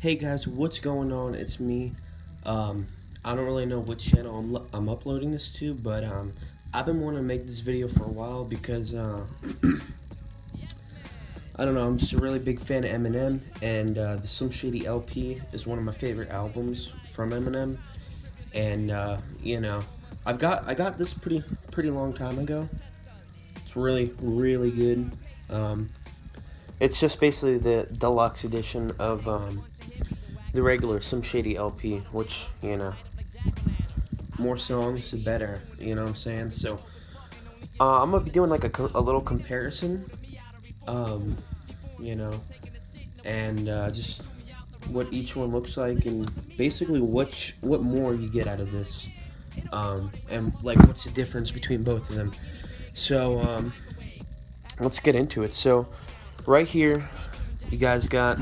Hey guys, what's going on? It's me. I don't really know what channel I'm uploading this to, but I've been wanting to make this video for a while because I don't know. I'm just a really big fan of Eminem, and the Slim Shady LP is one of my favorite albums from Eminem. And you know, I got this pretty long time ago. It's really good. It's just basically the deluxe edition of the regular Slim Shady LP, which, you know, more songs the better, you know what I'm saying? So I'm gonna be doing like a little comparison, you know, and just what each one looks like, and basically what more you get out of this, and like what's the difference between both of them. So let's get into it. So right here you guys got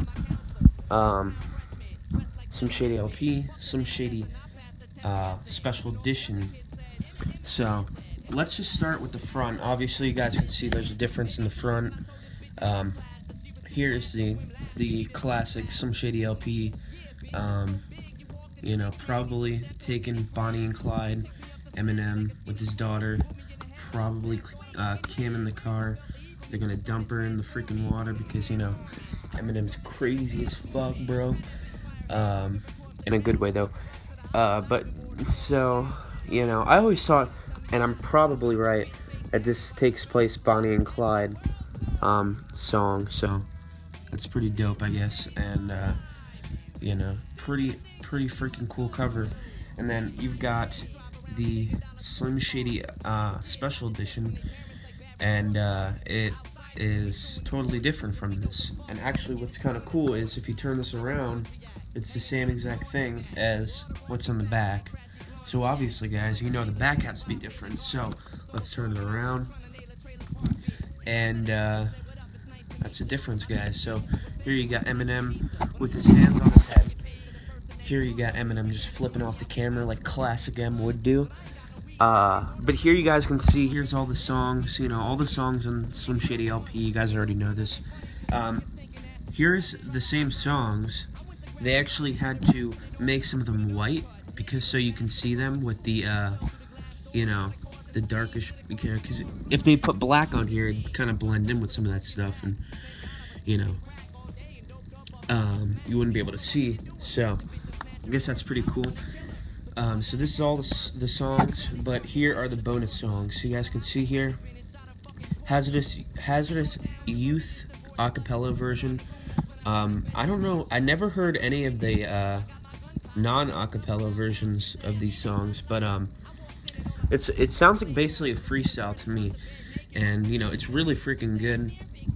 Slim Shady LP, Slim Shady special edition. So let's just start with the front. Obviously you guys can see there's a difference in the front. Here's the classic Slim Shady LP. You know, probably taking Bonnie and Clyde, Eminem with his daughter, probably Kim in the car. They're gonna dump her in the freaking water because, you know, Eminem's crazy as fuck, bro. In a good way though. But so, you know, I always thought, and I'm probably right, that this takes place Bonnie and Clyde song, so that's pretty dope, I guess. And you know, pretty freaking cool cover. And then you've got the Slim Shady special edition, and it is totally different from this. And actually what's kind of cool is if you turn this around, it's the same exact thing as what's on the back. So obviously, guys, you know the back has to be different. So let's turn it around, and that's the difference, guys. So here you got Eminem with his hands on his head. Here you got Eminem just flipping off the camera like classic M would do. But here you guys can see, here's all the songs, you know, all the songs on Slim Shady LP. You guys already know this. Here's the same songs. They actually had to make some of them white because so you can see them with the, you know, the darkish, because if they put black on here, it'd kind of blend in with some of that stuff, and, you know, you wouldn't be able to see. So I guess that's pretty cool. So this is all the songs, but here are the bonus songs. So you guys can see here, Hazardous Youth acapella version. I don't know, I never heard any of the non-acapella versions of these songs, but it sounds like basically a freestyle to me, and you know, it's really freaking good.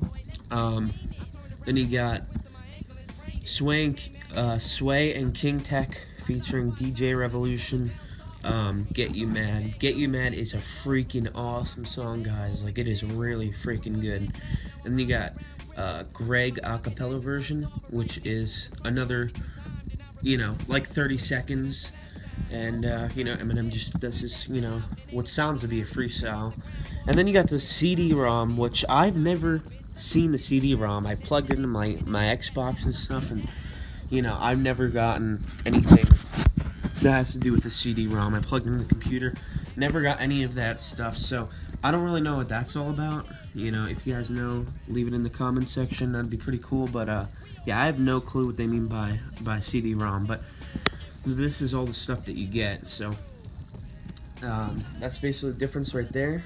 Then you got Sway and King Tech featuring DJ Revolution. Get You Mad. Get You Mad is a freaking awesome song, guys. Like, it is really freaking good. And then you got Greg acapella version, which is another, you know, like 30 seconds. And, you know, Eminem just does this, you know, what sounds to be a freestyle. And then you got the CD-ROM, which I've never seen the CD-ROM. I plugged it into my Xbox and stuff, and, you know, I've never gotten anything that has to do with the CD-ROM. I plugged it in the computer, never got any of that stuff, so I don't really know what that's all about. You know, if you guys know, leave it in the comment section. That'd be pretty cool. But yeah, I have no clue what they mean by CD-ROM. But this is all the stuff that you get. So that's basically the difference right there.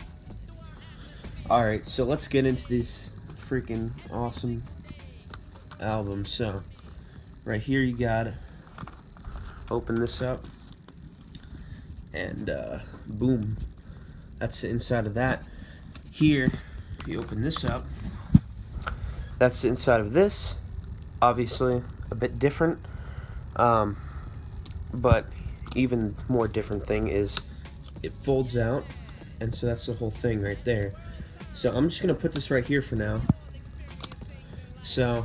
All right, so let's get into this freaking awesome album. So right here you got, open this up, and boom, that's the inside of that. Here you open this up, that's the inside of this. Obviously a bit different, but even more different thing is it folds out, and so that's the whole thing right there. So I'm just gonna put this right here for now. So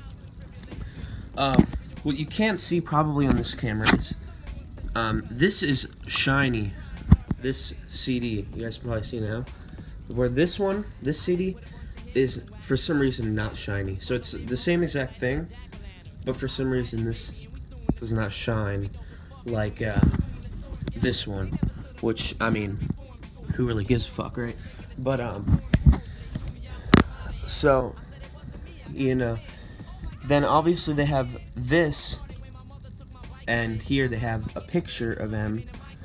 what you can't see probably on this camera is this is shiny. This CD, you guys can probably see now, where this CD is for some reason not shiny. So it's the same exact thing, but for some reason this does not shine like this one, which, I mean, who really gives a fuck, right? But so, you know, then obviously they have this, and here they have a picture of him,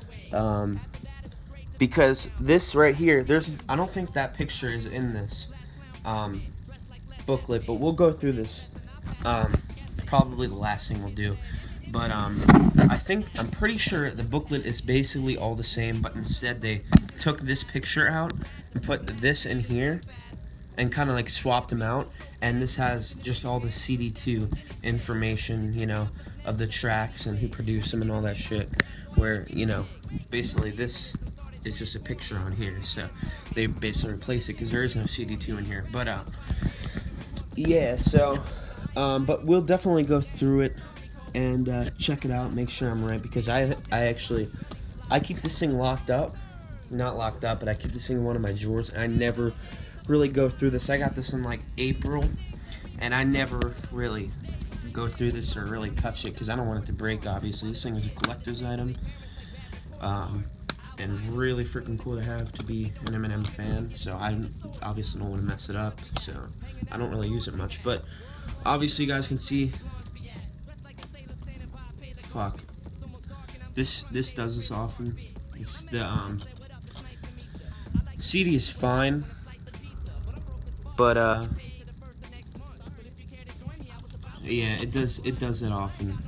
because this right here, I don't think that picture is in this booklet, but we'll go through this, probably the last thing we'll do. But I'm pretty sure the booklet is basically all the same, but instead they took this picture out and put this in here and kind of like swapped them out, and this has just all the CD2 information, you know, of the tracks and who produced them and all that shit, where, you know, basically this is just a picture on here, so they basically replace it because there is no CD2 in here. But yeah, so but we'll definitely go through it and check it out, make sure I'm right, because I keep this thing locked up, not locked up, but I keep this thing in one of my drawers, and I never really go through this. I got this in like April, and I never really go through this or really touch it because I don't want it to break. Obviously, this thing is a collector's item, and really freaking cool to have, to be an Eminem fan. So I obviously don't want to mess it up, so I don't really use it much. But obviously, you guys can see. Fuck. This does this often. It's the CD is fine, but yeah, it does it often.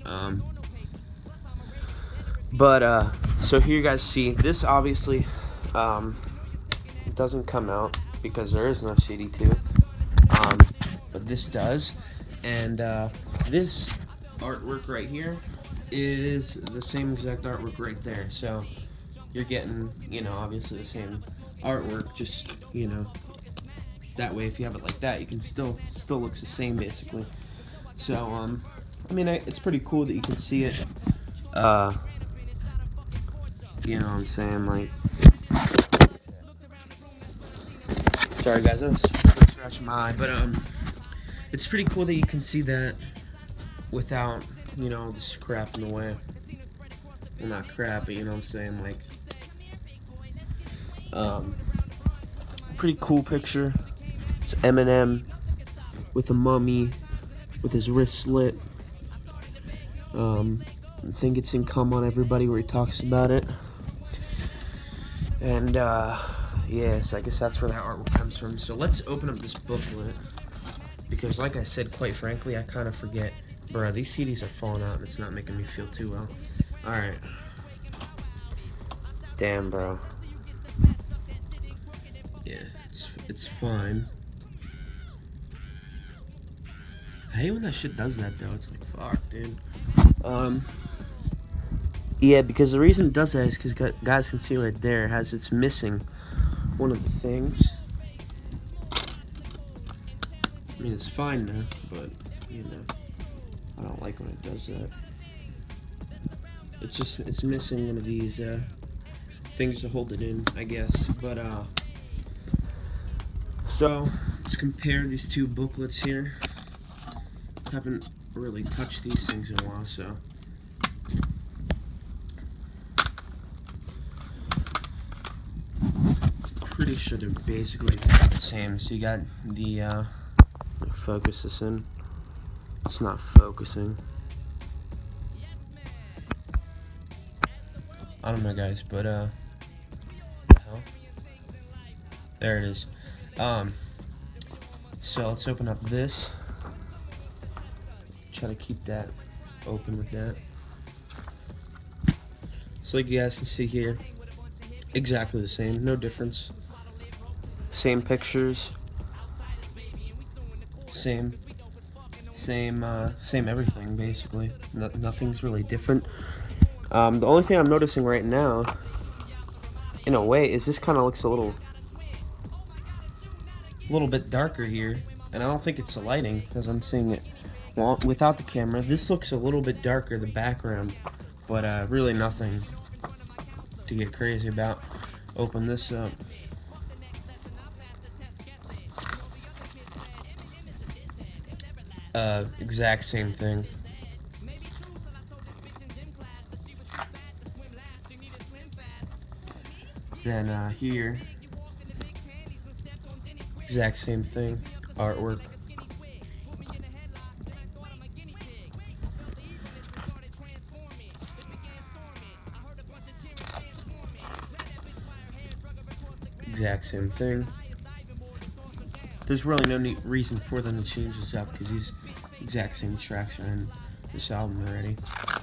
But so here you guys see this. Obviously, it doesn't come out because there is no CD2. But this does, and this artwork right here is the same exact artwork right there. So you're getting, you know, obviously the same artwork, just, you know, that way if you have it like that, you can still looks the same basically. So I mean, it's pretty cool that you can see it. You know what I'm saying, like, sorry guys, I was scratching my eye, but it's pretty cool that you can see that without, you know, this crap in the way. Well, not crap, but you know what I'm saying, like, pretty cool picture. It's Eminem with a mummy with his wrist slit. I think it's in Come On Everybody where he talks about it. And yes, I guess that's where that artwork comes from. So let's open up this booklet, because like I said, quite frankly, I kind of forget. Bruh, these CDs are falling out and it's not making me feel too well. Alright. Damn, bro. Yeah, it's fine. I hate when that shit does that though. It's like, fuck, dude. Yeah, because the reason it does that is because guys can see right there, it's missing one of the things. I mean, it's fine now, but, you know, I don't like when it does that. It's missing one of these things to hold it in, I guess. But so let's compare these two booklets here. Haven't really touched these things in a while, so pretty sure they're basically the same. So you got the focus this in. It's not focusing. I don't know, guys, but the hell? There it is. So let's open up this. Try to keep that open with that. So like you guys can see here, exactly the same, no difference. Same pictures, same everything basically. Nothing's really different. The only thing I'm noticing right now, in a way, is this kind of looks a little bit darker here, and I don't think it's the lighting because I'm seeing it without the camera. This looks a little bit darker, the background, but really nothing to get crazy about. Open this up. exact same thing. Then here, exact same thing, artwork. Exact same thing. There's really no reason for them to change this up because these exact same tracks are in this album already.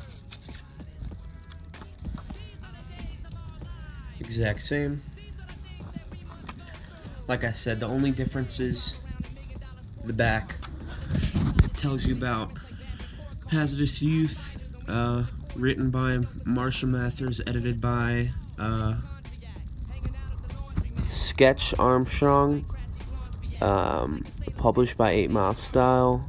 Exact same. Like I said, the only difference is the back. It tells you about Hazardous Youth, written by Marshall Mathers, edited by Sketch Armstrong, published by 8 Mile Style.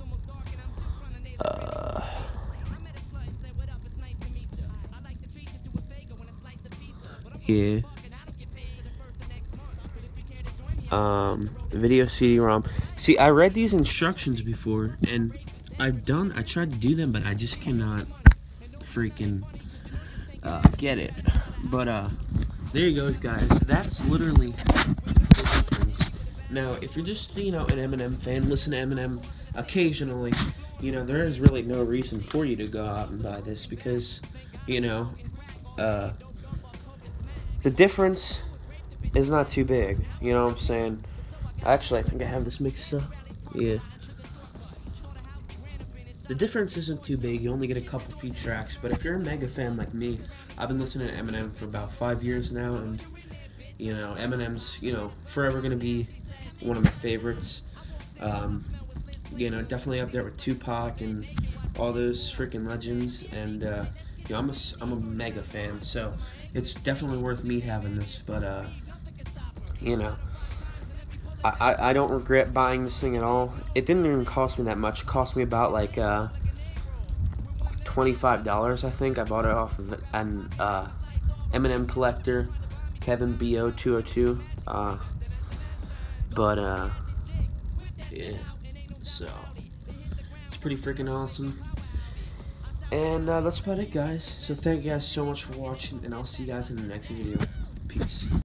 Yeah. Video CD-ROM. See, I read these instructions before, and I tried to do them, but I just cannot freaking get it. But there you go, guys. That's literally the difference. Now, if you're just, an Eminem fan, listen to Eminem occasionally, there is really no reason for you to go out and buy this because, the difference is not too big, you know what I'm saying? Actually, I think I have this mixed up. Yeah. The difference isn't too big, you only get a few tracks, but if you're a mega fan like me, I've been listening to Eminem for about 5 years now, and, Eminem's, forever gonna be one of my favorites. Definitely up there with Tupac and all those freaking legends, and, I'm a mega fan, so it's definitely worth me having this, but, I don't regret buying this thing at all. It didn't even cost me that much. It cost me about, like, $25, I think. I bought it off of an Eminem collector, Kevin BO202, yeah, so, it's pretty freaking awesome. And that's about it, guys. So thank you guys so much for watching, and I'll see you guys in the next video. Peace.